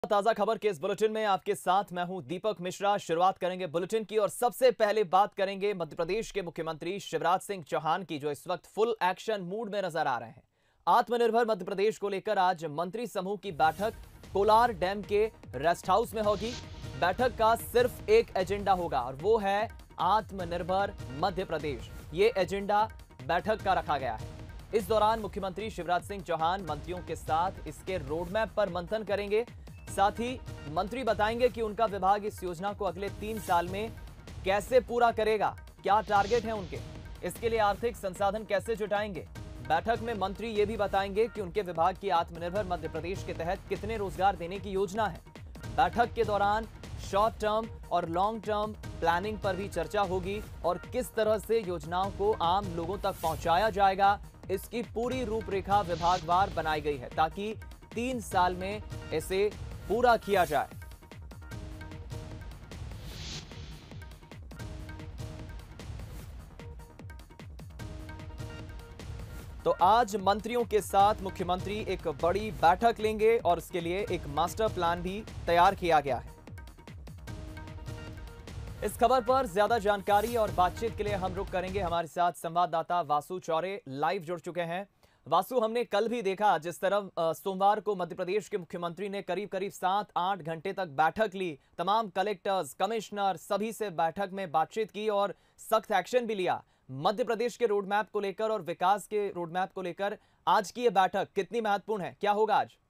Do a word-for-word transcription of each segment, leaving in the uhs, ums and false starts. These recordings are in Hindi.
ताजा खबर के इस बुलेटिन में आपके साथ मैं हूं दीपक मिश्रा। शुरुआत करेंगे बुलेटिन की और सबसे पहले बात करेंगे मध्य प्रदेश के मुख्यमंत्री शिवराज सिंह चौहान की, जो इस वक्त फुल एक्शन मूड में नजर आ रहे हैं। आत्मनिर्भर मध्य प्रदेश को लेकर आज मंत्री समूह की बैठक कोलार डैम के रेस्ट हाउस में होगी। बैठक का सिर्फ एक एजेंडा होगा और वो है आत्मनिर्भर मध्य प्रदेश। ये एजेंडा बैठक का रखा गया है। इस दौरान मुख्यमंत्री शिवराज सिंह चौहान मंत्रियों के साथ इसके रोडमैप पर मंथन करेंगे। साथ ही मंत्री बताएंगे कि उनका विभाग इस योजना को अगले तीन साल में कैसे पूरा करेगा, क्या टारगेट है उनके, इसके लिए आर्थिक संसाधन कैसे जुटाएंगे। बैठक में मंत्री ये भी बताएंगे कि उनके विभाग की आत्मनिर्भर मध्य प्रदेश के तहत कितने रोजगार देने की योजना है। बैठक के दौरान शॉर्ट टर्म और लॉन्ग टर्म प्लानिंग पर भी चर्चा होगी और किस तरह से योजनाओं को आम लोगों तक पहुंचाया जाएगा, इसकी पूरी रूपरेखा विभागवार बनाई गई है ताकि तीन साल में इसे पूरा किया जाए। तो आज मंत्रियों के साथ मुख्यमंत्री एक बड़ी बैठक लेंगे और इसके लिए एक मास्टर प्लान भी तैयार किया गया है। इस खबर पर ज्यादा जानकारी और बातचीत के लिए हम रुक करेंगे। हमारे साथ संवाददाता वासु चौरे लाइव जुड़ चुके हैं। वासु, हमने कल भी देखा जिस तरह सोमवार को मध्य प्रदेश के मुख्यमंत्री ने करीब करीब सात आठ घंटे तक बैठक ली, तमाम कलेक्टर्स, कमिश्नर सभी से बैठक में बातचीत की और सख्त एक्शन भी लिया मध्य प्रदेश के रोडमैप को लेकर और विकास के रोडमैप को लेकर। आज की यह बैठक कितनी महत्वपूर्ण है, क्या होगा आज?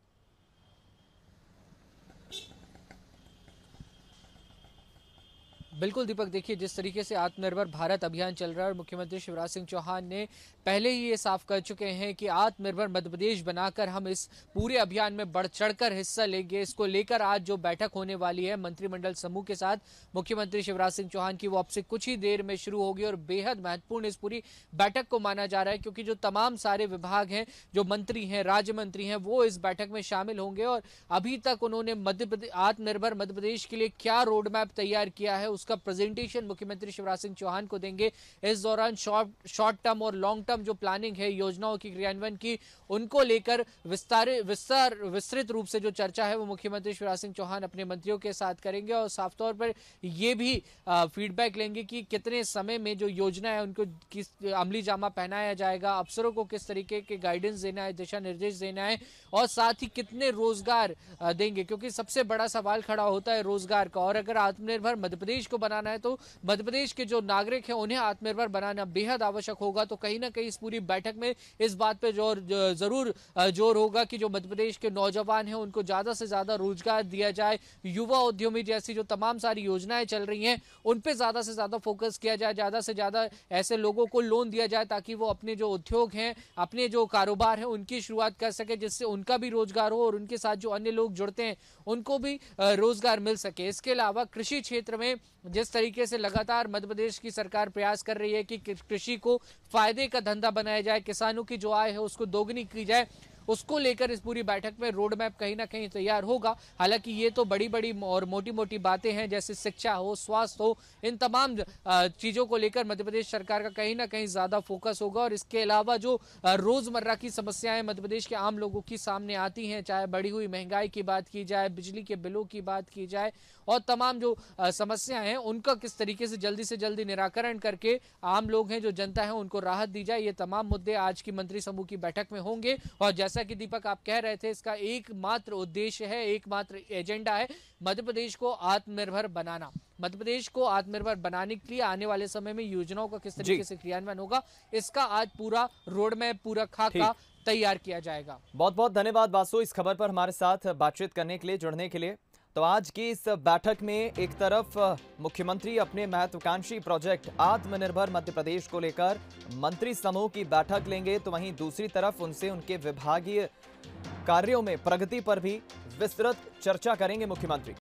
बिल्कुल दीपक, देखिए जिस तरीके से आत्मनिर्भर भारत अभियान चल रहा है और मुख्यमंत्री शिवराज सिंह चौहान ने पहले ही ये साफ कर चुके हैं कि आत्मनिर्भर मध्य प्रदेश बनाकर हम इस पूरे अभियान में बढ़ चढ़कर हिस्सा लेंगे। इसको लेकर आज जो बैठक होने वाली है मंत्रिमंडल समूह के साथ मुख्यमंत्री शिवराज सिंह चौहान की, वो अब से कुछ ही देर में शुरू होगी और बेहद महत्वपूर्ण इस पूरी बैठक को माना जा रहा है क्योंकि जो तमाम सारे विभाग हैं, जो मंत्री हैं, राज्य मंत्री हैं, वो इस बैठक में शामिल होंगे और अभी तक उन्होंने मध्य प्रदेश आत्मनिर्भर मध्य प्रदेश के लिए क्या रोड मैप तैयार किया है का प्रेजेंटेशन मुख्यमंत्री शिवराज सिंह चौहान को देंगे। इस दौरान शॉर्ट शॉर्ट टर्म और लॉन्ग टर्म जो प्लानिंग है योजनाओं की क्रियान्वयन की, उनको लेकर विस्तार विस्तार विस्तृत रूप से जो चर्चा है वो मुख्यमंत्री शिवराज सिंह चौहान अपने मंत्रियों के साथ करेंगे और साफ तौर पर ये भी फीडबैक लेंगे कि कितने समय में जो योजना है उनको किस अमली जामा पहनाया जाएगा, अफसरों को किस तरीके के गाइडेंस देना है, दिशा निर्देश देना है और साथ ही कितने रोजगार देंगे, क्योंकि सबसे बड़ा सवाल खड़ा होता है रोजगार का। और अगर आत्मनिर्भर मध्य प्रदेश बनाना है तो मध्य प्रदेश के जो नागरिक हैं उन्हें आत्मनिर्भर बनाना बेहद आवश्यक होगा। तो कहीं ना कहीं इस पूरी बैठक में इस बात पे जोर जरूर जोर होगा कि जो मध्य प्रदेश के नौजवान हैं उनको ज्यादा से ज्यादा रोजगार दिया जाए, युवा उद्यमी जैसी जो तमाम सारी योजनाएं चल रही हैं उन पे ज्यादा से ज्यादा फोकस किया जाए, ज्यादा से ज्यादा ऐसे लोगों को लोन दिया जाए ताकि वो अपने जो उद्योग हैं, अपने जो कारोबार है उनकी शुरुआत कर सके, जिससे उनका भी रोजगार हो और उनके साथ जो अन्य लोग जुड़ते हैं उनको भी रोजगार मिल सके। इसके अलावा कृषि क्षेत्र में जिस तरीके से लगातार मध्य प्रदेश की सरकार प्रयास कर रही है कि कृषि को फायदे का धंधा बनाया जाए, किसानों की जो आय है उसको दोगुनी की जाए, उसको लेकर इस पूरी बैठक में रोड मैप कहीं ना कहीं तैयार होगा। हालांकि ये तो बड़ी बड़ी और मोटी मोटी बातें हैं, जैसे शिक्षा हो, स्वास्थ्य हो, इन तमाम चीजों को लेकर मध्य प्रदेश सरकार का कहीं ना कहीं ज्यादा फोकस होगा। और इसके अलावा जो रोजमर्रा की समस्याएं मध्य प्रदेश के आम लोगों की सामने आती हैं, चाहे बढ़ी हुई महंगाई की बात की जाए, बिजली के बिलों की बात की जाए और तमाम जो समस्याएं हैं उनका किस तरीके से जल्दी से जल्दी निराकरण करके आम लोग हैं, जो जनता है, उनको राहत दी जाए, ये तमाम मुद्दे आज की मंत्री समूह की बैठक में होंगे। और जैसा कि दीपक आप कह रहे थे, इसका एकमात्र उद्देश्य है, एकमात्र एजेंडा है मध्य प्रदेश को आत्मनिर्भर बनाना। मध्य प्रदेश को आत्मनिर्भर बनाने के लिए आने वाले समय में योजनाओं का किस तरीके से क्रियान्वयन होगा, इसका आज पूरा रोड मैप, पूरा खाका तैयार किया जाएगा। बहुत बहुत धन्यवाद वासु इस खबर पर हमारे साथ बातचीत करने के लिए, जुड़ने के लिए। तो आज की इस बैठक में एक तरफ मुख्यमंत्री अपने महत्वाकांक्षी प्रोजेक्ट आत्मनिर्भर मध्य प्रदेश को लेकर मंत्री समूह की बैठक लेंगे, तो वहीं दूसरी तरफ उनसे उनके विभागीय कार्यों में प्रगति पर भी विस्तृत चर्चा करेंगे मुख्यमंत्री।